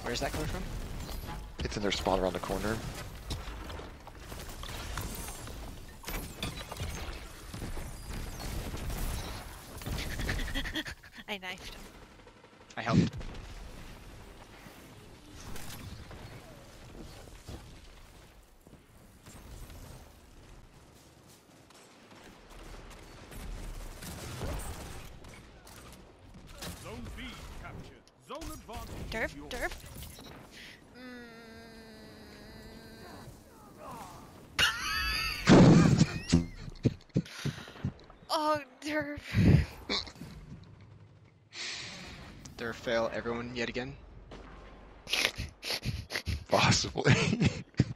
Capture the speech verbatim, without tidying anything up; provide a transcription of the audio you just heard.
Where's that coming from? It's in their spawn around the corner. I knifed him. I helped. Zone B captured. Zone advantage. Derf, is yours. derf. Mm. Oh, derf. Derf fail everyone yet again. Possibly.